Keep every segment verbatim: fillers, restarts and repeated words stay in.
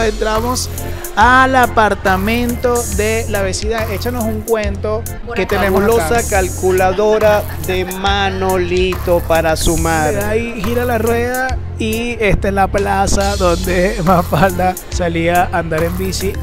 entramos al apartamento de la vecina. Échanos un cuento que tenemos acá. Fabulosa calculadora de Manolito para sumar. Ahí gira la rueda y esta es la plaza donde Mafalda salía a andar en bici.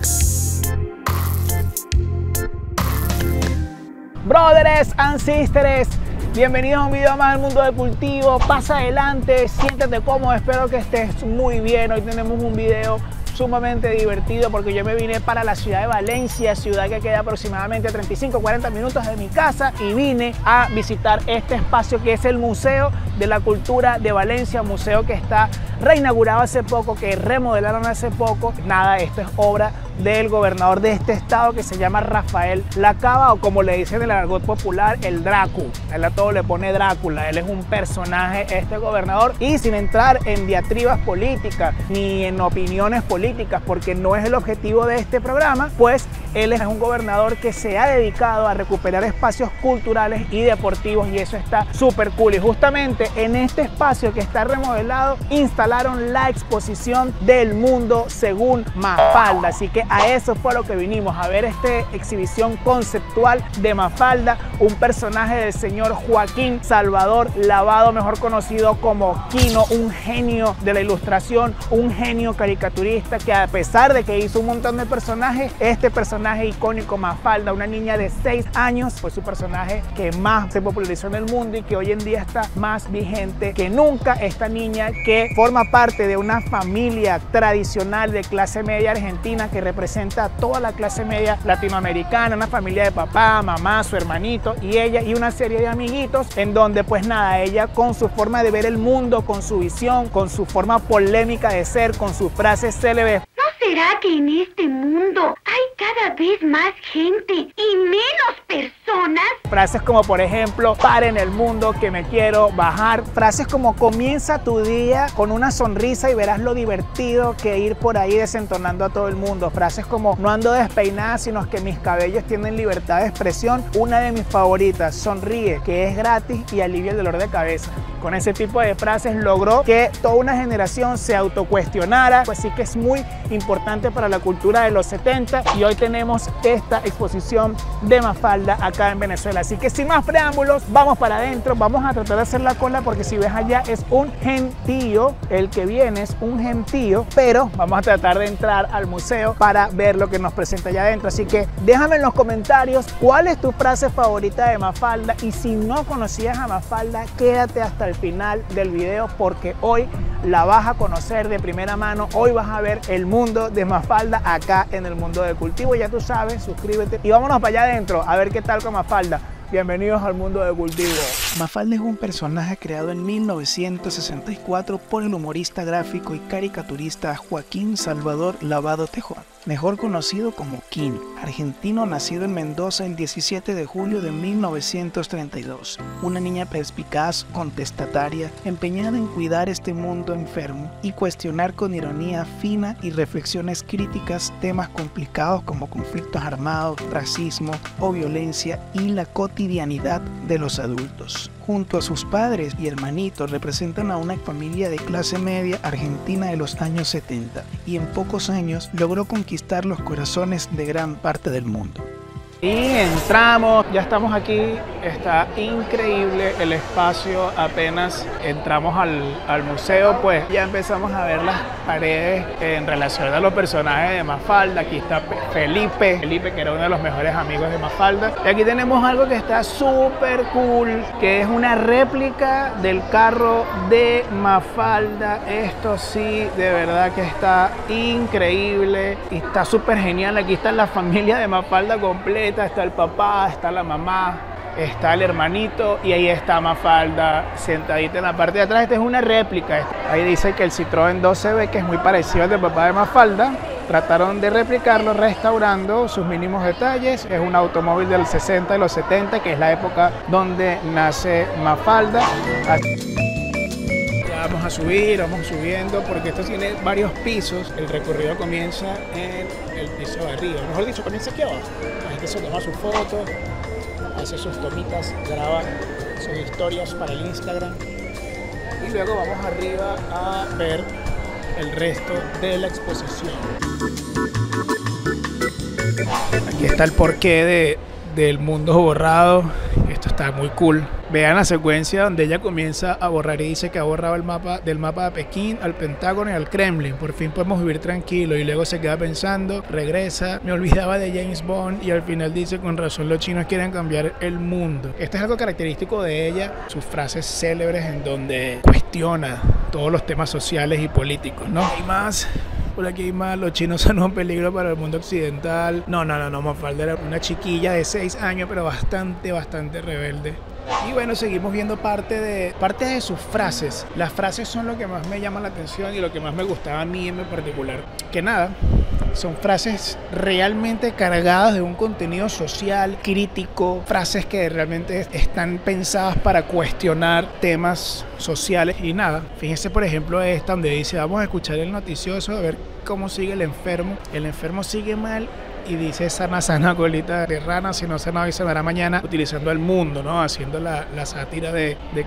Brothers and sisters, bienvenidos a un video más del mundo del cultivo. Pasa adelante, siéntate cómodo, espero que estés muy bien. Hoy tenemos un video sumamente divertido porque yo me vine para la ciudad de Valencia, ciudad que queda aproximadamente a treinta y cinco a cuarenta minutos de mi casa, y vine a visitar este espacio que es el Museo de la Cultura de Valencia, un museo que está reinaugurado hace poco, que remodelaron hace poco. Nada, esto es obra del gobernador de este estado que se llama Rafael Lacaba, o como le dicen en el argot popular, el Dracu. Él a todo le pone Drácula, él es un personaje, este gobernador, y sin entrar en diatribas políticas ni en opiniones políticas, porque no es el objetivo de este programa, pues él es un gobernador que se ha dedicado a recuperar espacios culturales y deportivos, y eso está súper cool. Y justamente en este espacio que está remodelado instalaron la exposición del mundo según Mafalda, así que a eso fue lo que vinimos, a ver esta exhibición conceptual de Mafalda, un personaje del señor Joaquín Salvador Lavado, mejor conocido como Quino, un genio de la ilustración, un genio caricaturista que, a pesar de que hizo un montón de personajes, este personaje icónico Mafalda, una niña de seis años, fue su personaje que más se popularizó en el mundo y que hoy en día está más vigente que nunca. Esta niña que forma parte de una familia tradicional de clase media argentina que representa a toda la clase media latinoamericana, una familia de papá, mamá, su hermanito y ella y una serie de amiguitos, en donde pues nada, ella con su forma de ver el mundo, con su visión, con su forma polémica de ser, con sus frases célebres. ¿No será que en este mundo hay cada vez más gente y menos personas? Frases como, por ejemplo, paren el mundo que me quiero bajar. Frases como comienza tu día con una sonrisa y verás lo divertido que ir por ahí desentonando a todo el mundo. Frases como no ando despeinada, sino que mis cabellos tienen libertad de expresión. Una de mis favoritas, sonríe, que es gratis y alivia el dolor de cabeza. Con ese tipo de frases logró que toda una generación se autocuestionara, pues sí que es muy importante para la cultura de los setenta, y hoy tenemos esta exposición de Mafalda acá en Venezuela. Así que sin más preámbulos, vamos para adentro, vamos a tratar de hacer la cola porque si ves allá es un gentío, el que viene es un gentío, pero vamos a tratar de entrar al museo para ver lo que nos presenta allá adentro. Así que déjame en los comentarios cuál es tu frase favorita de Mafalda, y si no conocías a Mafalda, quédate hasta el final del video porque hoy la vas a conocer de primera mano. Hoy vas a ver el mundo de Mafalda acá en el mundo del cultivo. Ya tú sabes, suscríbete y vámonos para allá adentro a ver qué tal con Mafalda. Bienvenidos al mundo del cultivo. Mafalda es un personaje creado en mil novecientos sesenta y cuatro por el humorista gráfico y caricaturista Joaquín Salvador Lavado Tejón, mejor conocido como Quino, argentino nacido en Mendoza el diecisiete de julio de mil novecientos treinta y dos. Una niña perspicaz, contestataria, empeñada en cuidar este mundo enfermo y cuestionar con ironía fina y reflexiones críticas temas complicados como conflictos armados, racismo o violencia y la cotidianidad de los adultos. Junto a sus padres y hermanitos representan a una familia de clase media argentina de los años setenta, y en pocos años logró conquistar los corazones de gran parte del mundo. Y entramos, ya estamos aquí, está increíble el espacio. Apenas entramos al, al museo, pues ya empezamos a ver las paredes en relación a los personajes de Mafalda. Aquí está Felipe, Felipe que era uno de los mejores amigos de Mafalda. Y aquí tenemos algo que está súper cool, que es una réplica del carro de Mafalda. Esto sí, de verdad que está increíble y está súper genial. Aquí está la familia de Mafalda completa. Está el papá, está la mamá, está el hermanito y ahí está Mafalda sentadita en la parte de atrás. Esta es una réplica. Ahí dice que el Citroën doce B, que es muy parecido al del papá de Mafalda, trataron de replicarlo restaurando sus mínimos detalles. Es un automóvil del sesenta y los setenta, que es la época donde nace Mafalda. Vamos a subir, vamos subiendo, porque esto tiene varios pisos. El recorrido comienza en el piso de arriba, mejor dicho, comienza aquí abajo. La gente se toma sus fotos, hace sus tomitas, graba sus historias para el Instagram. Y luego vamos arriba a ver el resto de la exposición. Aquí está el porqué de, del mundo borrado. Esto está muy cool. Vean la secuencia donde ella comienza a borrar y dice que ha borrado el mapa del mapa de Pekín al Pentágono y al Kremlin. Por fin podemos vivir tranquilo. Y luego se queda pensando, regresa, me olvidaba de James Bond y al final dice, con razón los chinos quieren cambiar el mundo. Esto es algo característico de ella, sus frases célebres en donde cuestiona todos los temas sociales y políticos, ¿no? Hay más. Por aquí hay más, los chinos son un peligro para el mundo occidental. No, no, no, no, Mafalda era una chiquilla de seis años, pero bastante, bastante rebelde. Y bueno, seguimos viendo parte de, parte de sus frases. Las frases son lo que más me llama la atención y lo que más me gustaba a mí en particular. Que nada, son frases realmente cargadas de un contenido social, crítico, frases que realmente están pensadas para cuestionar temas sociales. Y nada, fíjense por ejemplo esta donde dice, vamos a escuchar el noticioso a ver cómo sigue el enfermo. El enfermo sigue mal y dice, sana, sana, colita de rana, si no sana hoy, sanará mañana, utilizando el mundo, ¿no? Haciendo la, la sátira de... de...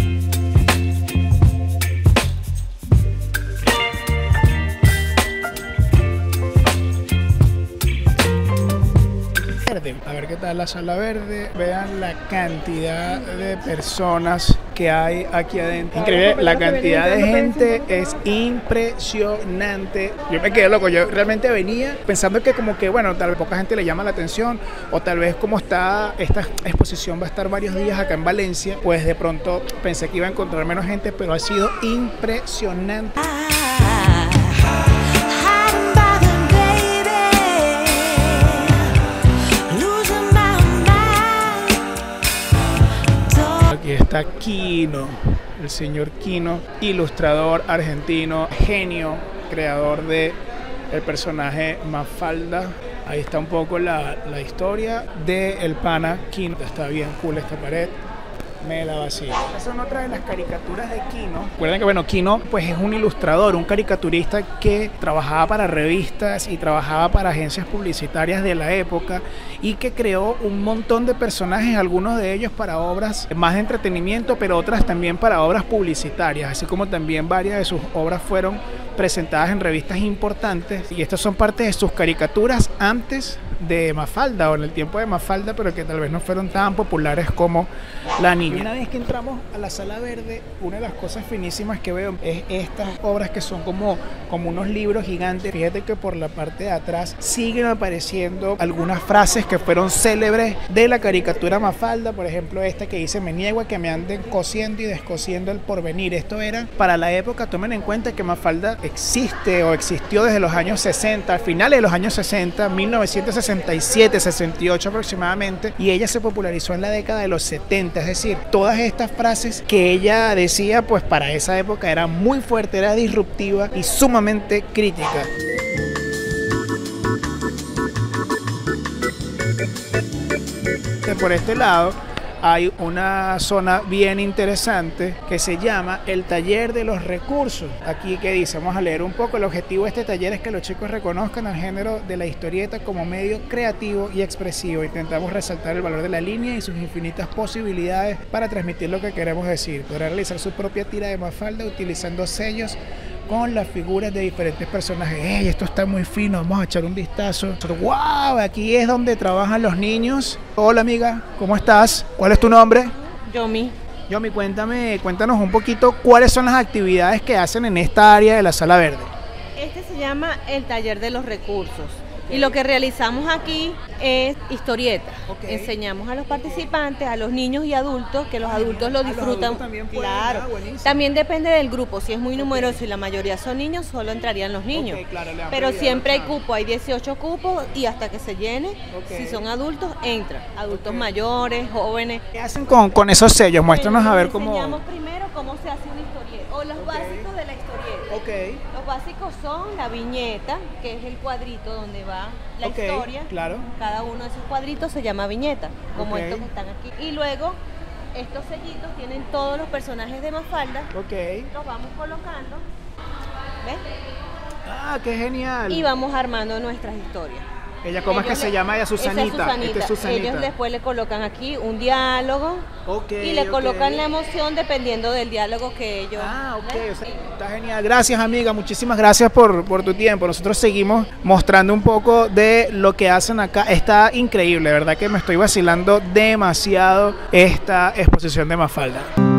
A ver qué tal la sala verde. Vean la cantidad de personas que hay aquí adentro. Increíble, la cantidad de gente es impresionante. Yo me quedé loco, yo realmente venía pensando que como que, bueno, tal vez poca gente le llama la atención o tal vez como está, esta exposición va a estar varios días acá en Valencia, pues de pronto pensé que iba a encontrar menos gente, pero ha sido impresionante. Aquí está Quino, el señor Quino, ilustrador argentino, genio, creador de el personaje Mafalda. Ahí está un poco la, la historia de el pana Quino. Está bien cool esta pared. Me la vacío. Estas son otras de las caricaturas de Quino. Recuerden que bueno, Quino pues es un ilustrador, un caricaturista que trabajaba para revistas y trabajaba para agencias publicitarias de la época y que creó un montón de personajes, algunos de ellos para obras más de entretenimiento, pero otras también para obras publicitarias, así como también varias de sus obras fueron presentadas en revistas importantes y estas son parte de sus caricaturas antes de Mafalda o en el tiempo de Mafalda, pero que tal vez no fueron tan populares como La Niña. Y una vez que entramos a la sala verde, una de las cosas finísimas que veo es estas obras que son como, como unos libros gigantes. Fíjate que por la parte de atrás siguen apareciendo algunas frases que fueron célebres de la caricatura Mafalda, por ejemplo esta que dice, me niego a que me anden cosiendo y descosiendo el porvenir. Esto era para la época, tomen en cuenta que Mafalda existe o existió desde los años sesenta, al finales de los años sesenta, mil novecientos sesenta y siete, sesenta y ocho aproximadamente, y ella se popularizó en la década de los setenta, es decir, todas estas frases que ella decía, pues para esa época era muy fuerte, era disruptiva y sumamente crítica. Por este lado hay una zona bien interesante que se llama el taller de los recursos. Aquí que dice, vamos a leer un poco. El objetivo de este taller es que los chicos reconozcan el género de la historieta como medio creativo y expresivo. Intentamos resaltar el valor de la línea y sus infinitas posibilidades para transmitir lo que queremos decir. Podrá realizar su propia tira de Mafalda utilizando sellos con las figuras de diferentes personajes. ¡Ey, esto está muy fino! Vamos a echar un vistazo. ¡Wow! Aquí es donde trabajan los niños. Hola amiga, ¿cómo estás? ¿Cuál es tu nombre? Yomi. Yomi, cuéntame, cuéntanos un poquito cuáles son las actividades que hacen en esta área de la sala verde. Este se llama el taller de los recursos. Y lo que realizamos aquí es historieta. Okay. Enseñamos a los participantes, a los niños y adultos, que los adultos lo disfrutan. Los también pueden, claro. Ah, también depende del grupo. Si es muy numeroso y la mayoría son niños, solo entrarían los niños. Okay, claro, pero siempre hay cupo, hay dieciocho cupos y hasta que se llene, okay. Si son adultos, entran. Adultos okay. mayores, jóvenes. ¿Qué hacen con, con esos sellos? Muéstranos a ver cómo... Enseñamos primero cómo se hace una historieta, o los okay. básicos de la historieta. Okay. Los básicos son la viñeta, que es el cuadrito donde va la okay, historia. Claro. Cada uno de esos cuadritos se llama viñeta, como okay. estos que están aquí. Y luego, estos sellitos tienen todos los personajes de Mafalda. Okay. Los vamos colocando. ¿Ves? Ah, qué genial. Y vamos armando nuestras historias. Ella, ¿cómo es que Ellos se le- llama ella? Susanita. Esa es Susanita. Esta es Susanita. Ellos después le colocan aquí un diálogo Ok, y le ok. colocan la emoción dependiendo del diálogo que ellos... Ah, ok, ¿ves? o sea, Sí. está genial. Gracias, amiga, muchísimas gracias por, por tu tiempo. Nosotros seguimos mostrando un poco de lo que hacen acá. Está increíble, ¿verdad? Que me estoy vacilando demasiado esta exposición de Mafalda.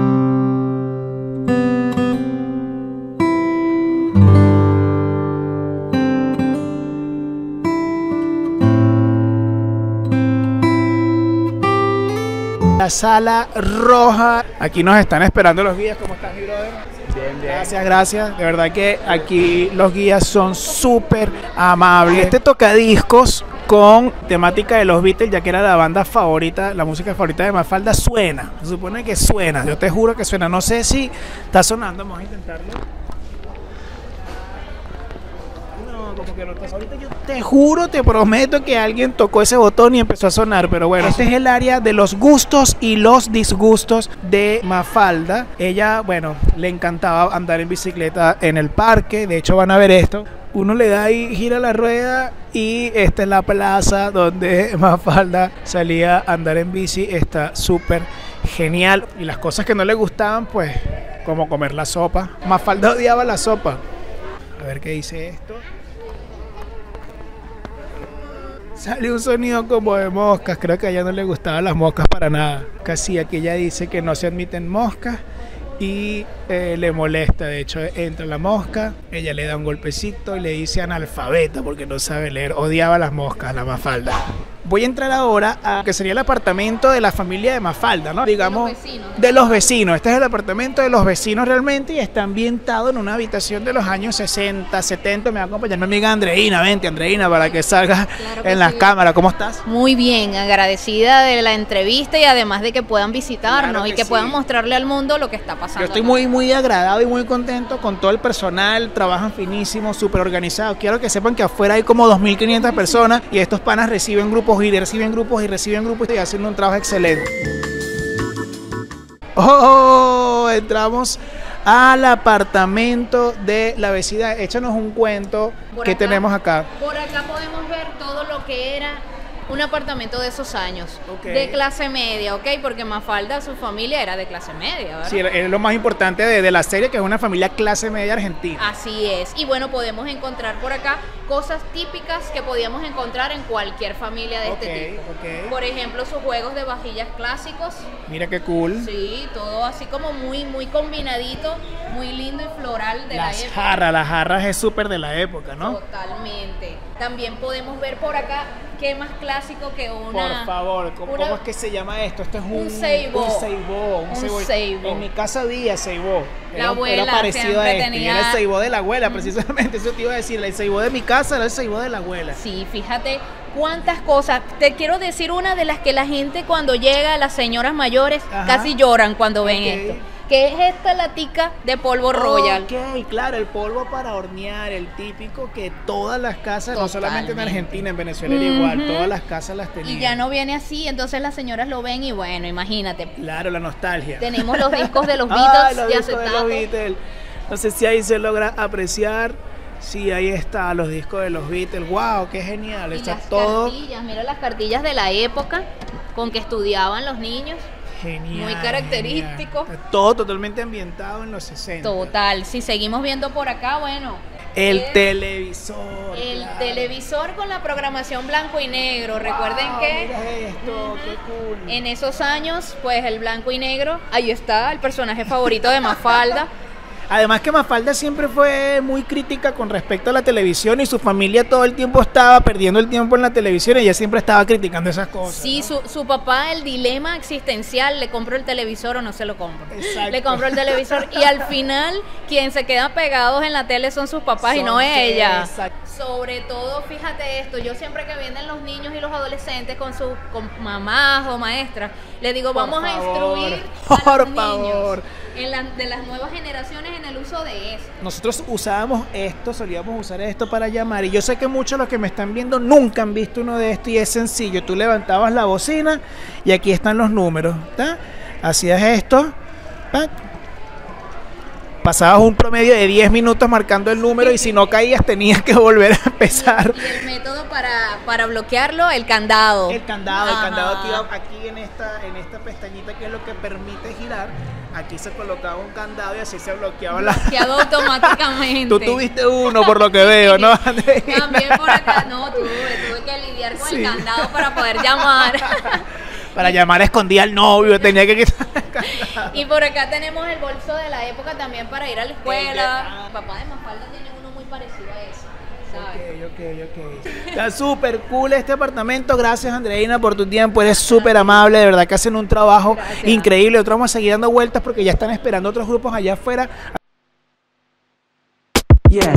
La sala roja. Aquí nos están esperando los guías. ¿Cómo estás, mi brother? Bien, bien. Gracias, gracias. De verdad que aquí los guías son súper amables. Este tocadiscos con temática de los Beatles, ya que era la banda favorita, la música favorita de Mafalda, suena. Se supone que suena. Yo te juro que suena. No sé si está sonando. Vamos a intentarlo. No, como que no está. Ahorita yo te juro, te prometo que alguien tocó ese botón y empezó a sonar. Pero bueno, este es el área de los gustos y los disgustos de Mafalda. Ella, bueno, le encantaba andar en bicicleta en el parque. De hecho, van a ver esto. Uno le da y gira la rueda y esta es la plaza donde Mafalda salía a andar en bici. Está súper genial. Y las cosas que no le gustaban, pues, como comer la sopa. Mafalda odiaba la sopa. A ver qué dice esto. Sale un sonido como de moscas. Creo que a ella no le gustaban las moscas para nada. Casi aquí ella dice que no se admiten moscas y eh, le molesta. De hecho, entra la mosca, ella le da un golpecito y le dice analfabeta porque no sabe leer. Odiaba las moscas, la Mafalda. Voy a entrar ahora a que sería el apartamento de la familia de Mafalda, ¿no? Digamos, De los vecinos. de los vecinos. Este es el apartamento de los vecinos realmente y está ambientado en una habitación de los años sesenta, setenta. Me va a acompañar mi amiga Andreina. Vente, Andreina, para que salga Claro que en las sí. cámaras. ¿Cómo estás? Muy bien, agradecida de la entrevista y además de que puedan visitarnos Claro que y que sí. puedan mostrarle al mundo lo que está pasando. Yo estoy acá. muy, muy agradado y muy contento con todo el personal. Trabajan finísimo, súper organizados. Quiero que sepan que afuera hay como dos mil quinientas personas y estos panas reciben grupos y reciben grupos y reciben grupos y hacen un trabajo excelente. Oh, entramos al apartamento de la vecina. Échanos un cuento Por que acá. tenemos acá. Por acá podemos ver todo lo que era un apartamento de esos años, Ok. de clase media, ¿ok? Porque Mafalda, su familia era de clase media, ¿verdad? Sí, es lo más importante de, de la serie, que es una familia clase media argentina. Así es. Y bueno, podemos encontrar por acá cosas típicas que podíamos encontrar en cualquier familia de este Ok, tipo. ok. Por ejemplo, sus juegos de vajillas clásicos. Mira qué cool. Sí, todo así como muy, muy combinadito, muy lindo y floral de la Las época. jarras, las jarras es súper de la época, ¿no? Totalmente. También podemos ver por acá qué más clásico que una. Por favor, ¿cómo, una- cómo es que se llama esto? Esto es un, Un seibó. Un seibó. Un Un seibó. seibó. En mi casa había seibó. La Era, abuela era parecido a siempre este. y tenía- Era el seibó de la abuela, precisamente. Eso te iba a decir. El seibó de mi casa era el seibó de la abuela. Sí, fíjate cuántas cosas. Te quiero decir una de las que la gente cuando llega, las señoras mayores, Ajá. casi lloran cuando ven Ok. esto. Que es esta latica de polvo royal. Ok, claro, el polvo para hornear, el típico que todas las casas, no solamente en Totalmente. Argentina, en Venezuela era igual, Ujú. todas las casas las tenían. Y ya no viene así, entonces las señoras lo ven y bueno, imagínate. Claro, la nostalgia. Tenemos los discos de los Ay, Beatles los de discos de los acetato. Beatles. No sé si ahí se logra apreciar. Sí, ahí está, los discos de los Beatles. ¡Wow! ¡Qué genial! Y Está las todo cartillas, mira las cartillas de la época con que estudiaban los niños. genial. muy característico. genial. Está todo totalmente ambientado en los sesenta. Total, si seguimos viendo por acá, bueno. El es televisor. El claro. televisor con la programación blanco y negro. Recuerden Wow, que mira esto, qué cool. en esos años, pues el blanco y negro, ahí está el personaje favorito de Mafalda. Además que Mafalda siempre fue muy crítica con respecto a la televisión y su familia todo el tiempo estaba perdiendo el tiempo en la televisión y ella siempre estaba criticando esas cosas. Sí, ¿no? su, su papá, el dilema existencial, ¿le compro el televisor o no se lo compro? Exacto. Le compro el televisor y al final quien se queda pegados en la tele son sus papás y Son no ella. exacto. Sobre todo, fíjate esto, yo siempre que vienen los niños y los adolescentes con sus con mamás o maestras, les digo, Por vamos a favor, instruir a por los favor. niños en la- de las nuevas generaciones en el uso de eso. Nosotros usábamos esto, solíamos usar esto para llamar y yo sé que muchos de los que me están viendo nunca han visto uno de estos y es sencillo, tú levantabas la bocina y aquí están los números, ¿tá? Hacías esto, ¿tá? pasabas un promedio de diez minutos marcando el número y si no caías tenías que volver a empezar. Y el método para, para bloquearlo, el candado. El candado, Ajá. el candado aquí, aquí en esta, en esta pestañita que es lo que permite girar, aquí se colocaba un candado y así se bloqueaba la... Bloqueado automáticamente. Tú tuviste uno por lo que veo, ¿no? También por acá, no, tuve, tuve que lidiar con Sí. el candado para poder llamar. Para llamar escondía al novio, tenía que quitar el candado. Y por acá tenemos el bolso de la época también para ir a la escuela. Ah. Papá de Mafalda tiene uno muy parecido a ese, ¿sabes? Ok, ok, ok. Está súper cool este apartamento. Gracias, Andreina, por tu tiempo. Eres súper amable. De verdad que hacen un trabajo Gracias. increíble. Nosotros vamos a seguir dando vueltas porque ya están esperando otros grupos allá afuera. Yeah.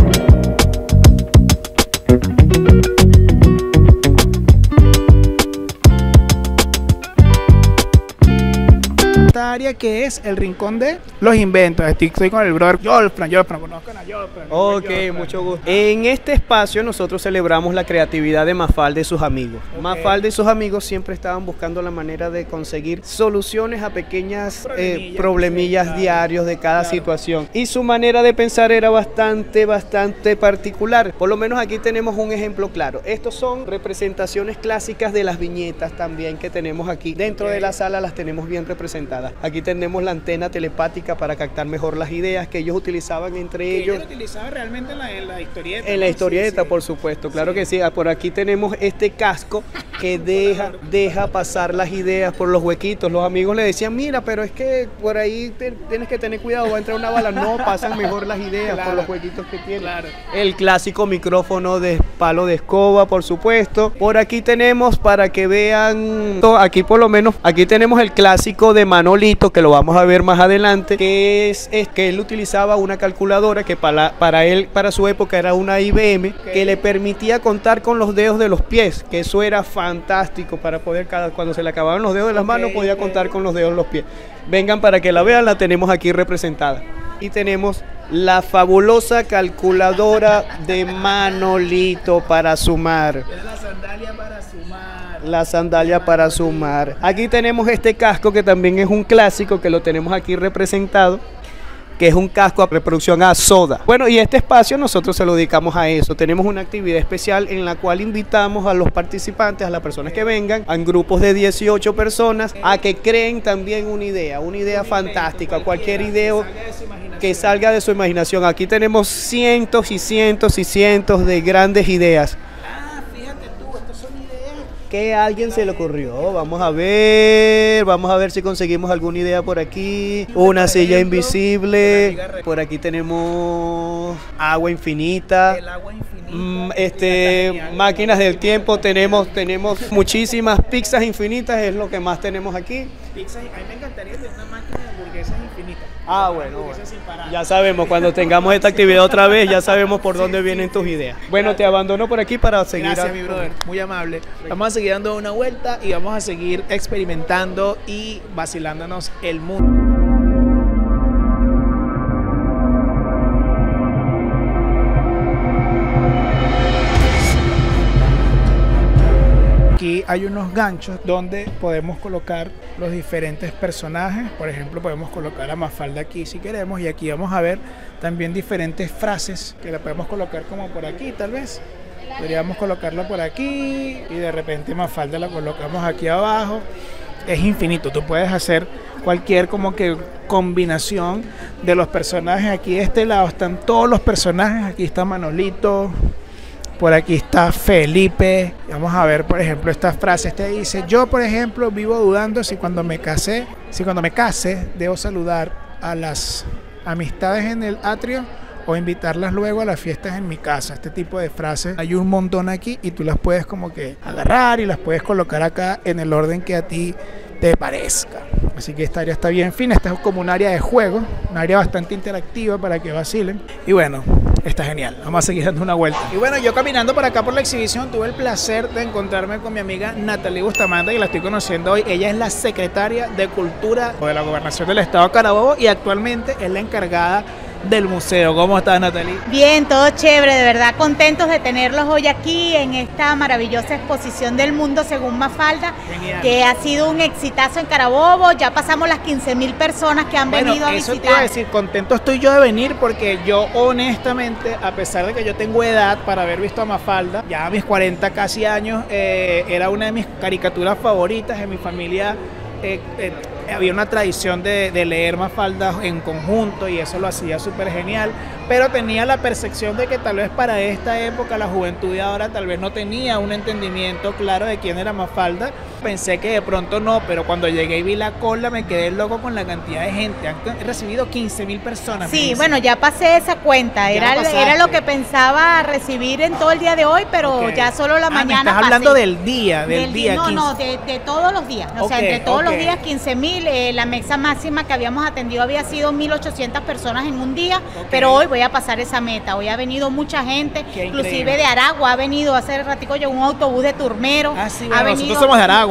Esta área que es el rincón de los inventos. Estoy, estoy con el brother Jolfran. Jolfran, conozcan a Jolfran. Ok, Jolfran. mucho gusto. En este espacio nosotros celebramos la creatividad de Mafalda y sus amigos. Ok. Mafalda y sus amigos siempre estaban buscando la manera de conseguir soluciones a pequeñas eh, Problemillas, problemillas sí, claro. diarios de cada Claro. situación. Y su manera de pensar era bastante, bastante particular. Por lo menos aquí tenemos un ejemplo claro. Estos son representaciones clásicas de las viñetas también que tenemos aquí. Dentro Ok. de la sala las tenemos bien representadas. Aquí tenemos la antena telepática para captar mejor las ideas que ellos utilizaban entre Que ellos. ella lo utilizaba realmente en la, en la historieta. En la ¿no? historieta, Sí, sí. por supuesto, claro Sí. que sí. Ah, por aquí tenemos este casco que deja, deja pasar las ideas por los huequitos. Los amigos le decían, mira, pero es que por ahí te- tienes que tener cuidado, va a entrar una bala. No, pasan mejor las ideas Claro. por los huequitos que tiene. Claro. El clásico micrófono de palo de escoba, por supuesto. Por aquí tenemos, para que vean, aquí por lo menos, aquí tenemos el clásico de Manolito, que lo vamos a ver más adelante, que es, es que él utilizaba una calculadora que para, para él, para su época era una I B M, que le permitía contar con los dedos de los pies, que eso era fantástico para poder, cada, cuando se le acababan los dedos de las manos, podía contar con los dedos de los pies. Vengan para que la vean, la tenemos aquí representada. Y tenemos la fabulosa calculadora de Manolito para sumar. Era la sandalia para sumar. La sandalia para sumar. Aquí tenemos este casco que también es un clásico, que lo tenemos aquí representado, que es un casco a reproducción a soda. Bueno, y este espacio nosotros se lo dedicamos a eso. Tenemos una actividad especial en la cual invitamos a los participantes, a las personas que vengan, a grupos de dieciocho personas, a que creen también una idea, una idea fantástica, cualquier idea que salga de su imaginación. Aquí tenemos cientos y cientos y cientos de grandes ideas. Ah, fíjate tú, estas son ideas. ¿Qué a alguien se le ocurrió? Vamos a ver, vamos a ver si conseguimos alguna idea por aquí. Una silla invisible. Por aquí tenemos agua infinita. El agua infinita. Mm, este, máquinas del tiempo. Tenemos, tenemos muchísimas pizzas infinitas, es lo que más tenemos aquí. Pizza, a mí me encantaría tener una máquina de hamburguesas infinita. Ah, bueno, Hamburguesas sin parar. ya sabemos, cuando tengamos esta actividad otra vez, ya sabemos por dónde vienen tus ideas. Bueno, te abandono por aquí para seguir. Gracias, a- mi brother, muy amable. Vamos a seguir dando una vuelta y vamos a seguir experimentando y vacilándonos el mundo. Aquí hay unos ganchos donde podemos colocar los diferentes personajes. Por ejemplo, podemos colocar a Mafalda aquí si queremos. Y aquí vamos a ver también diferentes frases que la podemos colocar como por aquí, tal vez. Podríamos colocarla por aquí y de repente Mafalda la colocamos aquí abajo. Es infinito, tú puedes hacer cualquier como que combinación de los personajes. Aquí de este lado están todos los personajes. Aquí está Manolito. Por aquí está Felipe. Vamos a ver, por ejemplo, esta frase. Este dice, yo, por ejemplo, vivo dudando si cuando me casé, si cuando me case, debo saludar a las amistades en el atrio o invitarlas luego a las fiestas en mi casa. Este tipo de frases hay un montón aquí y tú las puedes como que agarrar y las puedes colocar acá en el orden que a ti te parezca. Así que esta área está bien fina. Esta es como un área de juego, un área bastante interactiva para que vacilen. Y bueno, está genial. Vamos a seguir dando una vuelta. Y bueno, yo caminando por acá por la exhibición tuve el placer de encontrarme con mi amiga Natalie Bustamante, que la estoy conociendo hoy. Ella es la secretaria de Cultura de la Gobernación del Estado de Carabobo y actualmente es la encargada del museo. ¿Cómo estás, Natalie? Bien, todo chévere, de verdad contentos de tenerlos hoy aquí en esta maravillosa exposición del mundo según Mafalda. Genial. Que ha sido un exitazo en Carabobo. Ya pasamos las quince mil personas que han bueno, venido a eso visitar. Te iba a decir, contento estoy yo de venir porque yo honestamente, a pesar de que yo tengo edad para haber visto a Mafalda, ya a mis cuarenta casi años, eh, era una de mis caricaturas favoritas. En mi familia eh, eh, había una tradición de, de leer Mafalda en conjunto y eso lo hacía súper genial, pero tenía la percepción de que tal vez para esta época la juventud de ahora tal vez no tenía un entendimiento claro de quién era Mafalda. Pensé que de pronto no, pero cuando llegué y vi la cola me quedé loco con la cantidad de gente. Han recibido quince mil personas. Sí, bueno, ya pasé esa cuenta, era, era lo que pensaba recibir en todo el día de hoy, pero okay. ya solo la ah, mañana me estás pasé. Hablando del día, del, del día. No, quince. no, de, de todos los días, o okay, sea, entre todos okay. los días quince mil, eh, la mesa máxima que habíamos atendido había sido mil ochocientas personas en un día, okay. pero hoy voy a pasar esa meta, hoy ha venido mucha gente, Qué inclusive increíble. de Aragua, ha venido hace ratico yo un autobús de Turmero. Ah, sí, ha bueno, venido, nosotros somos de Aragua.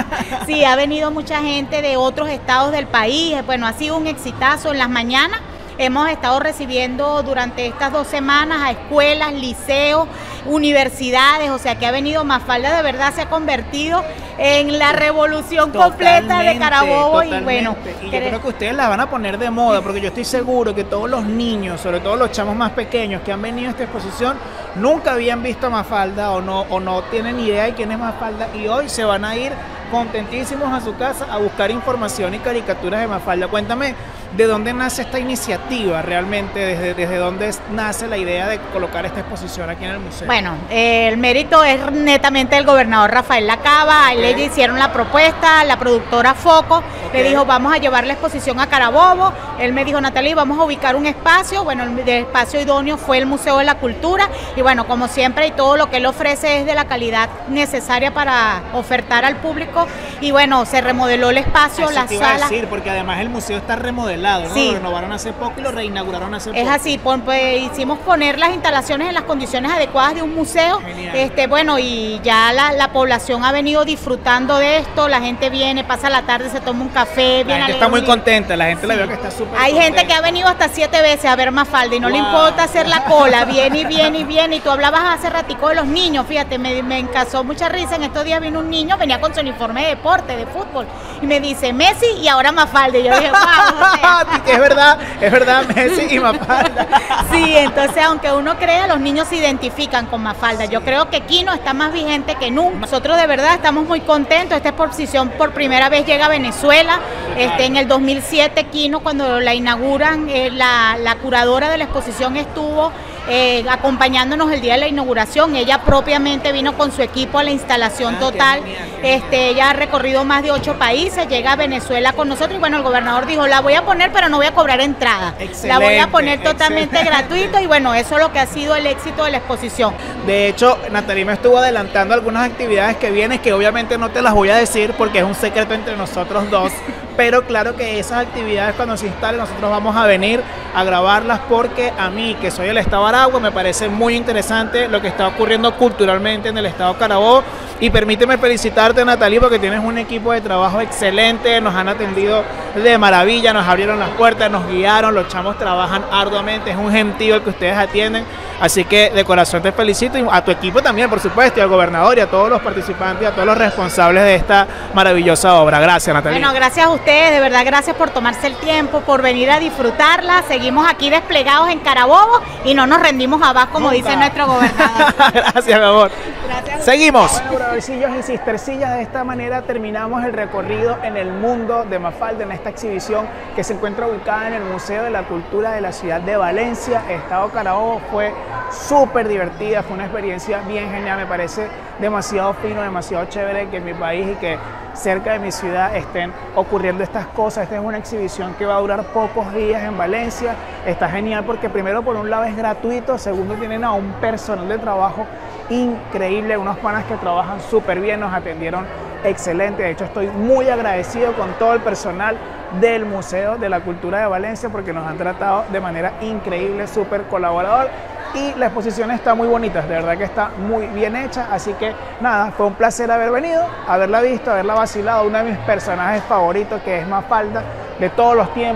Sí, ha venido mucha gente de otros estados del país, bueno, ha sido un exitazo en las mañanas. Hemos estado recibiendo durante estas dos semanas a escuelas, liceos, universidades, o sea que ha venido Mafalda, de verdad se ha convertido en la revolución totalmente, completa de Carabobo. Totalmente. Y bueno, y yo creo que ustedes la van a poner de moda, porque yo estoy seguro que todos los niños, sobre todo los chamos más pequeños que han venido a esta exposición, nunca habían visto a Mafalda o no, o no tienen idea de quién es Mafalda y hoy se van a ir contentísimos a su casa a buscar información y caricaturas de Mafalda. Cuéntame, ¿de dónde nace esta iniciativa realmente? ¿Desde, desde dónde nace la idea de colocar esta exposición aquí en el museo? Bueno, eh, el mérito es netamente del gobernador Rafael Lacaba. Okay. A él le hicieron la propuesta, la productora Foco okay. le dijo, vamos a llevar la exposición a Carabobo. Él me dijo, Natalie, vamos a ubicar un espacio. Bueno, el espacio idóneo fue el Museo de la Cultura. Y bueno, como siempre, y todo lo que él ofrece es de la calidad necesaria para ofertar al público. Y bueno, se remodeló el espacio, las salas. A decir, porque además el museo está remodelado, ¿no? Sí. Lo renovaron hace poco y lo reinauguraron hace poco. Es así, pues, pues hicimos poner las instalaciones en las condiciones adecuadas de un museo. Genial. Este, bueno, y ya la, la población ha venido disfrutando de esto, la gente viene, pasa la tarde, se toma un café, la gente está muy contenta, la gente sí. la veo que está súper Hay contenta. gente que ha venido hasta siete veces a ver Mafalda y no wow. le importa hacer la cola, viene y viene y viene, y tú hablabas hace ratico de los niños, fíjate, me, me encasó mucha risa, en estos días vino un niño, venía con su uniforme de deporte, de fútbol, y me dice Messi y ahora Mafalda, y yo dije, wow, o sea. Es verdad, es verdad, Messi y Mafalda. Sí, entonces aunque uno crea, los niños se identifican con Mafalda. Sí. Yo creo que Kino está más vigente que nunca. Nosotros de verdad estamos muy contentos. Esta exposición por primera vez llega a Venezuela. Este, en el dos mil siete, Kino, cuando la inauguran, eh, la, la curadora de la exposición estuvo Eh, acompañándonos el día de la inauguración. Ella propiamente vino con su equipo a la instalación ah, total. Genial, genial. Este, ella ha recorrido más de ocho países, llega a Venezuela con nosotros y bueno, el gobernador dijo, la voy a poner pero no voy a cobrar entrada. Excelente, la voy a poner totalmente excelente. gratuito y bueno, eso es lo que ha sido el éxito de la exposición. De hecho, Natalie me estuvo adelantando algunas actividades que vienen, que obviamente no te las voy a decir porque es un secreto entre nosotros dos. Pero claro que esas actividades cuando se instalen nosotros vamos a venir a grabarlas porque a mí, que soy del estado de Aragua, me parece muy interesante lo que está ocurriendo culturalmente en el estado de Carabobo. Y permíteme felicitarte, Natalie, porque tienes un equipo de trabajo excelente, nos han atendido de maravilla, nos abrieron las puertas, nos guiaron, los chamos trabajan arduamente, es un gentío el que ustedes atienden. Así que de corazón te felicito y a tu equipo también, por supuesto, y al gobernador y a todos los participantes y a todos los responsables de esta maravillosa obra. Gracias, Natalie. Bueno, gracias a ustedes, de verdad, gracias por tomarse el tiempo, por venir a disfrutarla. Seguimos aquí desplegados en Carabobo y no nos rendimos abajo, como Nunca. dice nuestro gobernador. Gracias, mi amor. Gracias. Seguimos. Bueno, brothercillos y sistercillas, de esta manera terminamos el recorrido en el mundo de Mafalda, en esta exhibición que se encuentra ubicada en el Museo de la Cultura de la ciudad de Valencia, estado Carabobo. Fue súper divertida, fue una experiencia bien genial, me parece demasiado fino, demasiado chévere que en mi país y que cerca de mi ciudad estén ocurriendo estas cosas. Esta es una exhibición que va a durar pocos días en Valencia, está genial porque primero por un lado es gratuito, segundo tienen a un personal de trabajo increíble, unos panas que trabajan súper bien, nos atendieron excelente, de hecho estoy muy agradecido con todo el personal del Museo de la Cultura de Valencia porque nos han tratado de manera increíble, súper colaborador. Y la exposición está muy bonita, de verdad que está muy bien hecha, así que nada, fue un placer haber venido, haberla visto, haberla vacilado, uno de mis personajes favoritos que es Mafalda, de todos los tiempos,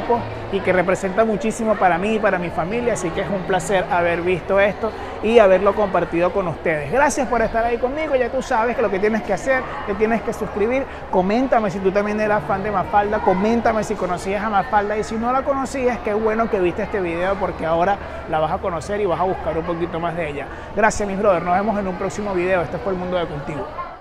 y que representa muchísimo para mí y para mi familia, así que es un placer haber visto esto y haberlo compartido con ustedes. Gracias por estar ahí conmigo, ya tú sabes que lo que tienes que hacer, que tienes que suscribir, coméntame si tú también eras fan de Mafalda, coméntame si conocías a Mafalda y si no la conocías, qué bueno que viste este video porque ahora la vas a conocer y vas a buscar un poquito más de ella. Gracias mis brothers, nos vemos en un próximo video, este fue El Mundo de Cultivo.